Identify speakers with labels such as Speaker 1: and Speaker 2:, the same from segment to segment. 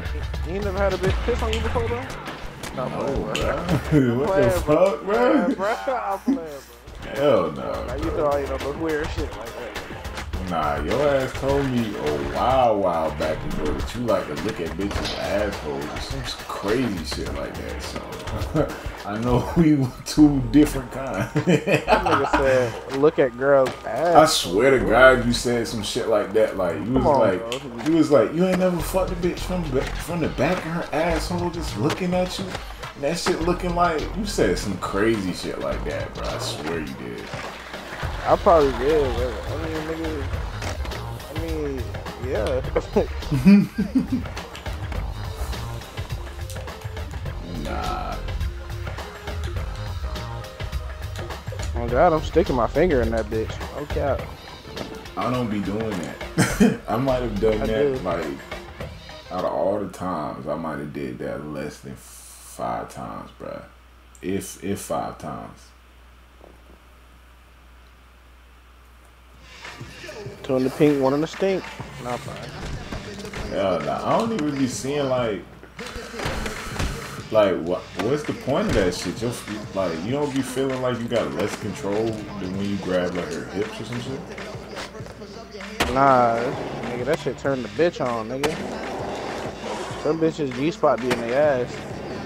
Speaker 1: You ain't never had a bitch piss on you before, bro? No, I'm
Speaker 2: No,
Speaker 1: playing, bro.
Speaker 2: bro.
Speaker 1: I'm
Speaker 2: What the
Speaker 1: playing, bro.
Speaker 2: fuck, bro?
Speaker 1: Yeah, bro. I'm playing, bro.
Speaker 2: Hell
Speaker 1: Come on,
Speaker 2: no,
Speaker 1: now you
Speaker 2: bro.
Speaker 1: know you know the weird shit like that.
Speaker 2: Nah, your ass told me a while back ago that you like to look at bitches' assholes or some crazy shit like that. So I know we were two different kinds.
Speaker 1: That nigga said, look at girls'
Speaker 2: I
Speaker 1: ass.
Speaker 2: swear to God, you said some shit like that. Like you was
Speaker 1: Come on,
Speaker 2: like,
Speaker 1: bro.
Speaker 2: you was like, you ain't never fucked a bitch from the back of her asshole, just looking at you. And that shit looking like you said some crazy shit like that, bro. I swear you did.
Speaker 1: I probably did, but I mean, nigga. Yeah.
Speaker 2: Nah.
Speaker 1: Oh God, I'm sticking my finger in that bitch. Okay.
Speaker 2: I don't be doing that. I might have done
Speaker 1: I
Speaker 2: that
Speaker 1: do.
Speaker 2: like out of all the times, I might have did that less than 5 times, bruh. If 5 times.
Speaker 1: 2 in the pink, 1 in the stink. Nah, fine.
Speaker 2: Yeah, nah, I don't even be seeing like what's the point of that shit? Just like you don't be feeling like you got less control than when you grab like her hips or some shit.
Speaker 1: Nah, nigga, that shit turned the bitch on, nigga. Some bitches G-spot be in their ass.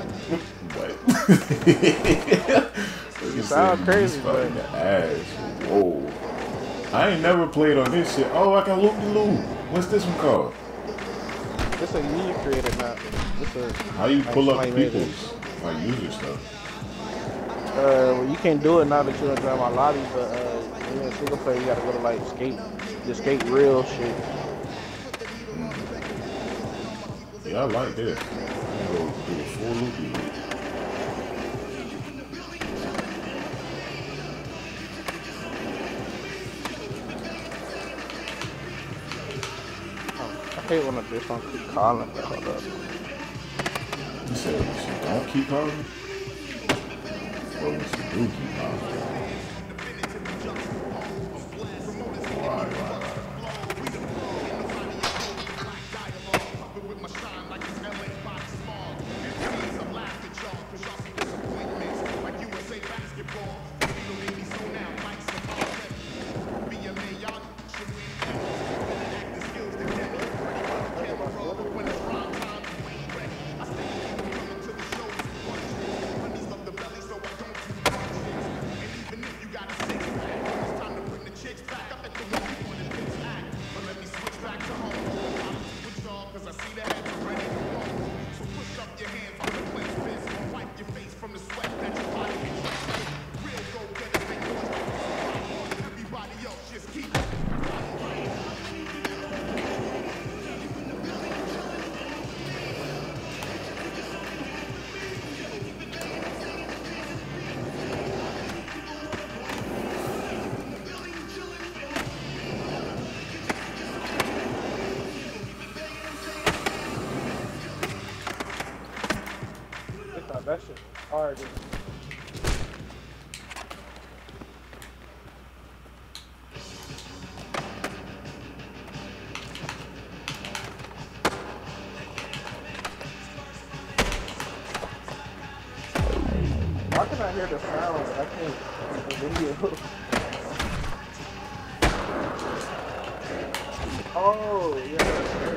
Speaker 2: But
Speaker 1: You sound crazy,
Speaker 2: but
Speaker 1: but
Speaker 2: in the ass. Whoa. I ain't never played on this shit. Oh, I can loop the loop. What's this one called?
Speaker 1: this a you created now. This a
Speaker 2: How you pull up
Speaker 1: somebody made this.
Speaker 2: people's like user stuff?
Speaker 1: Well, you can't do it now that you're in my lobby, but when you're in single player, you gotta go to like skate, the skate real shit.
Speaker 2: Yeah, I like this. I can go do a full loopy loop.
Speaker 1: I hate when a bitch don't keep calling, but hold up.
Speaker 2: You said she don't keep calling? Or when she do keep calling? Right.
Speaker 1: That shit was hard. Why can I hear the sound? I can't the video. Oh, yeah.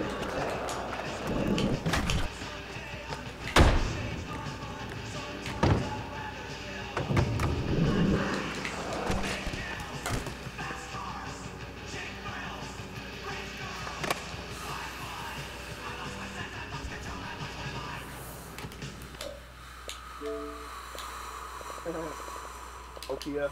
Speaker 1: OTF.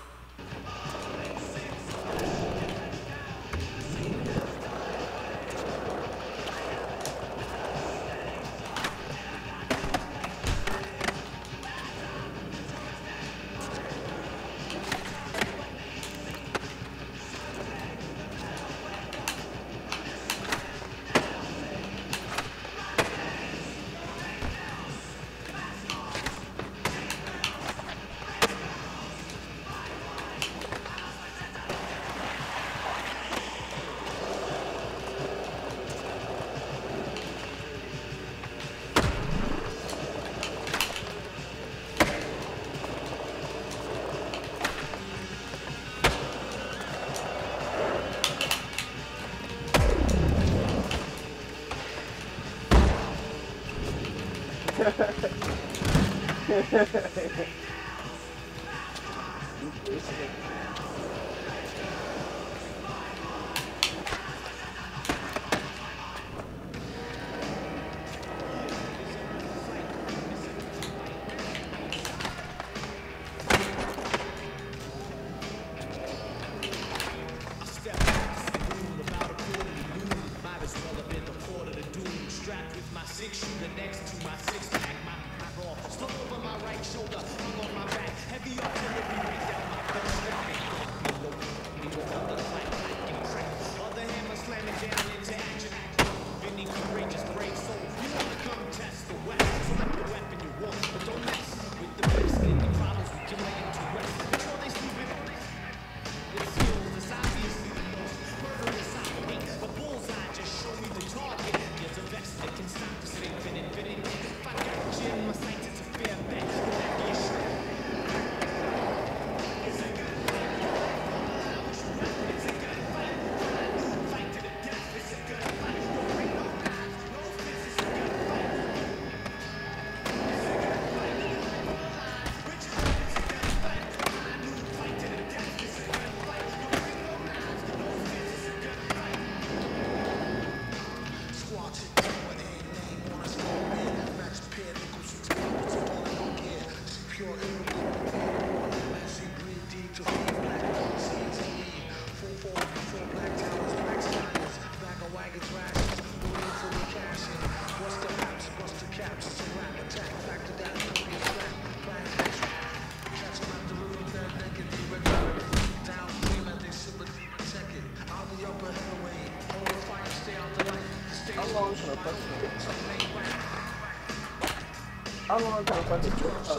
Speaker 1: How long can I fucking trip up?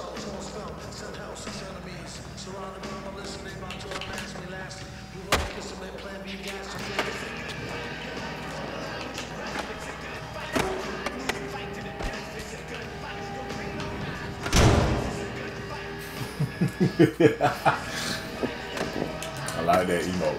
Speaker 2: I like that emote.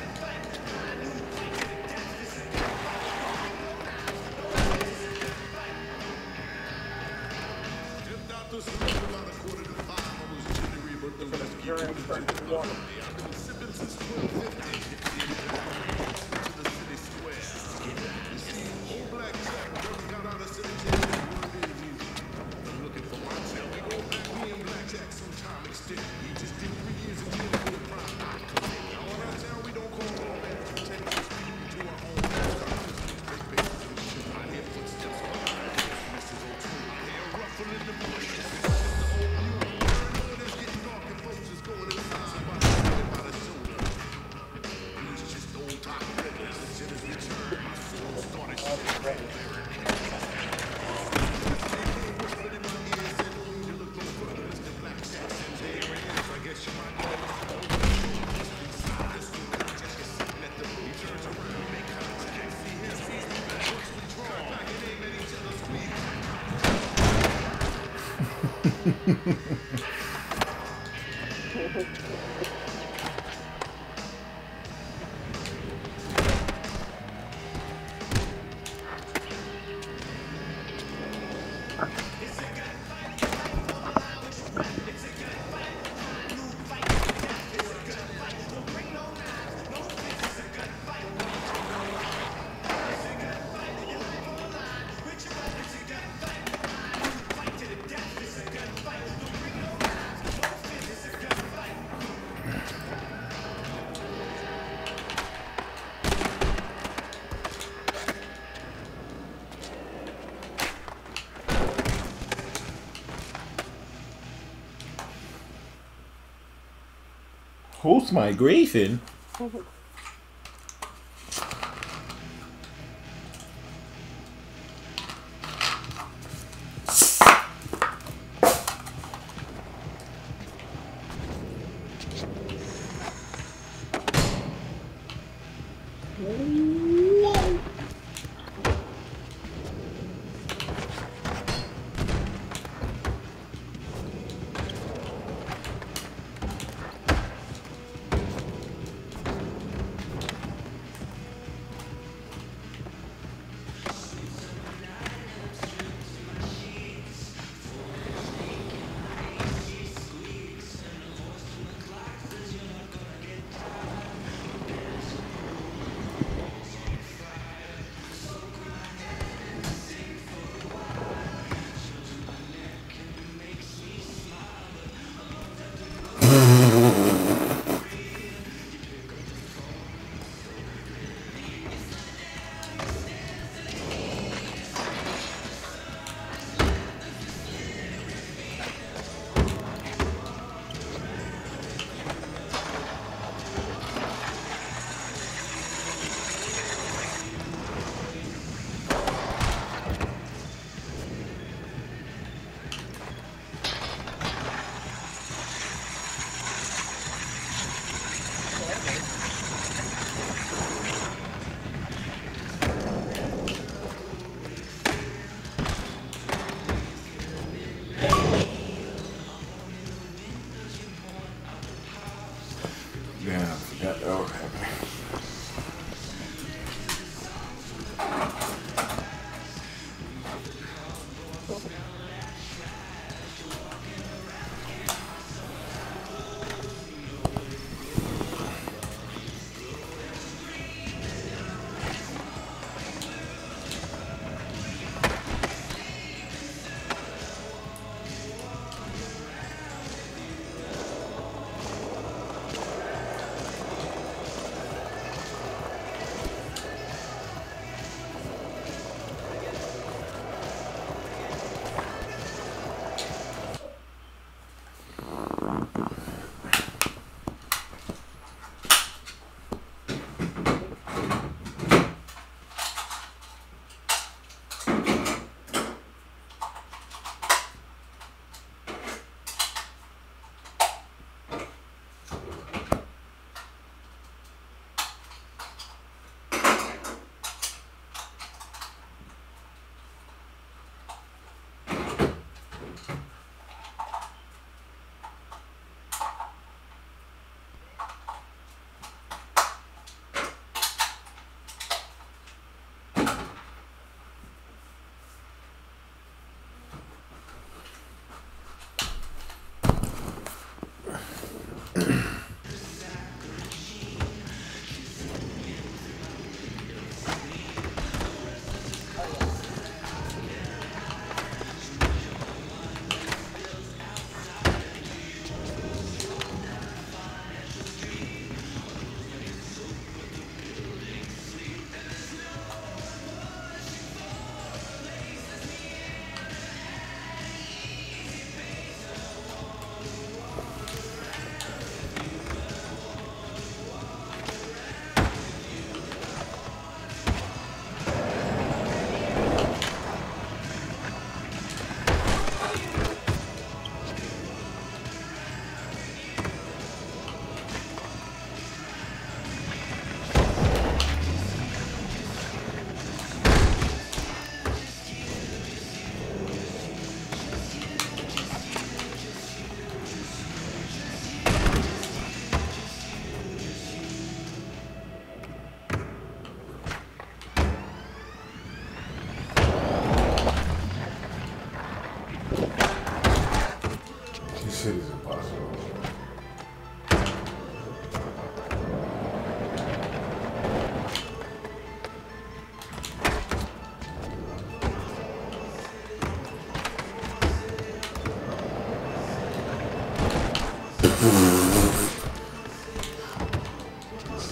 Speaker 2: Host migration?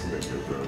Speaker 2: Nigga, bro.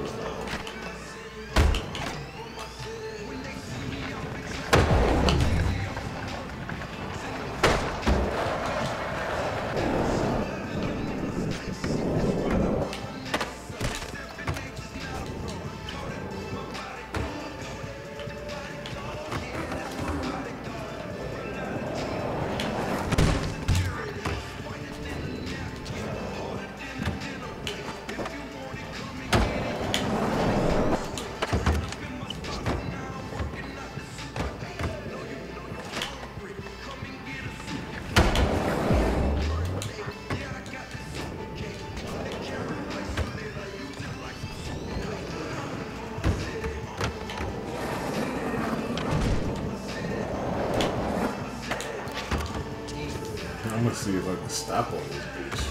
Speaker 2: I'm gonna see if I can stop on this bitch.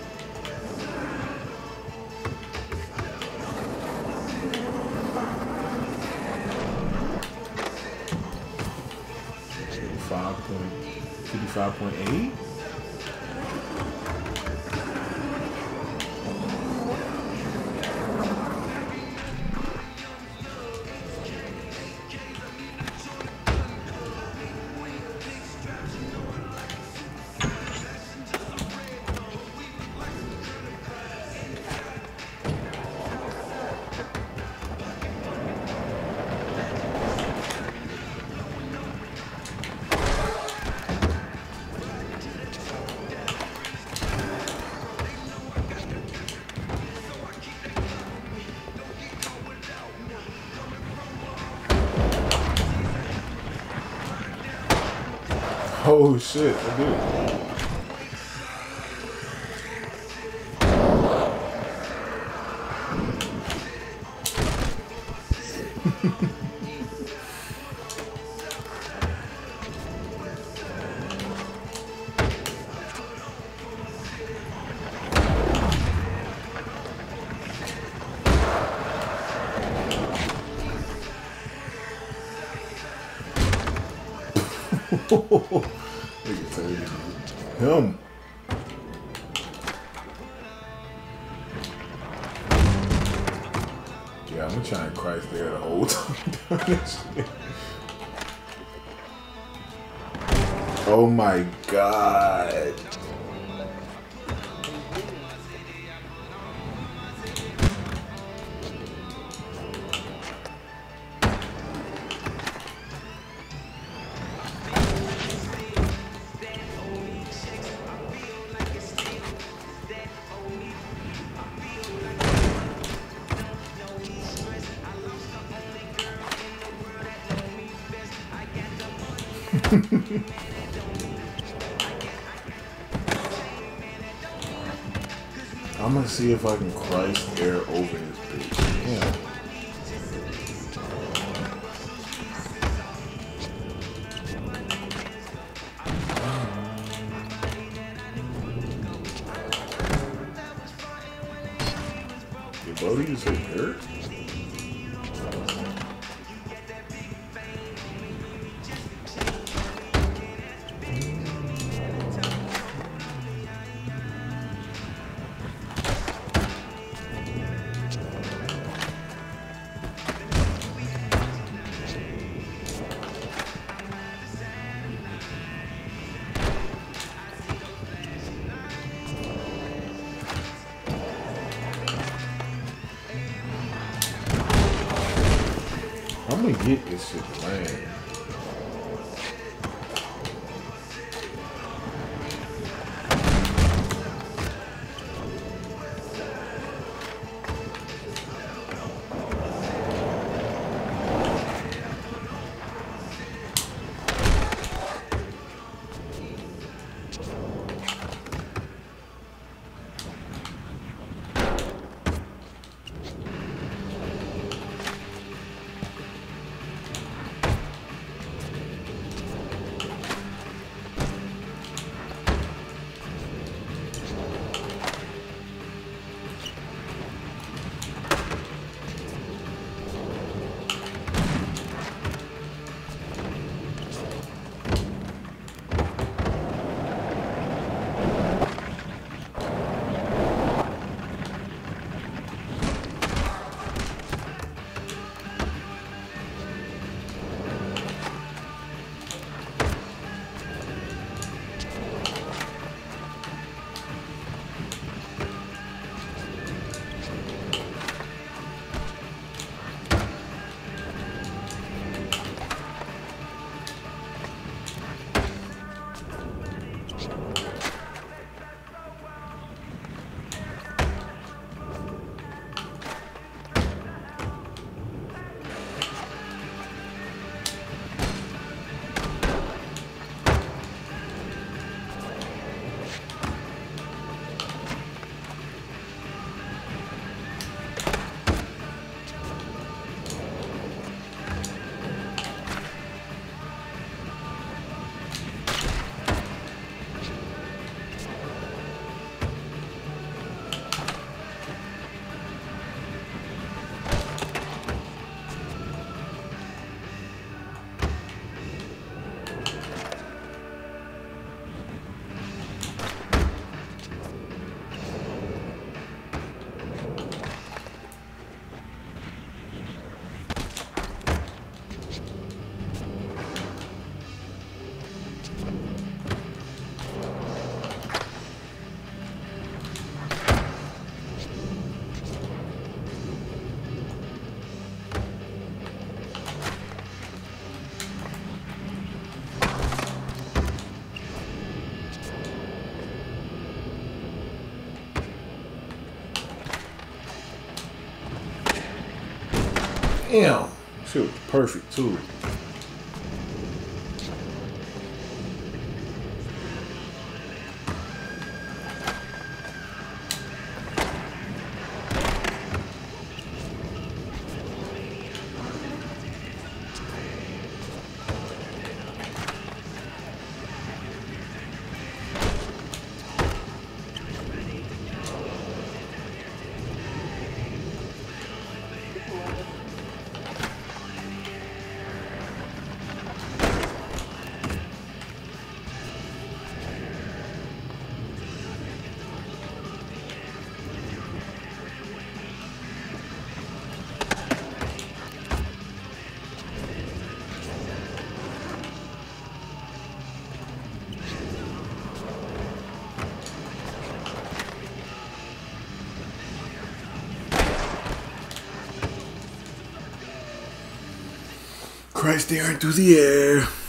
Speaker 2: $55.8. Oh shit, I did. Him. Yeah, I'm gonna try and Christ there the whole time. Oh my god. I'm gonna see if I can Christ air over this bitch. Yeah. Your buddy is like hurt? I'm gonna get this shit playing. Damn. Shit was perfect too. Christ daring through the air.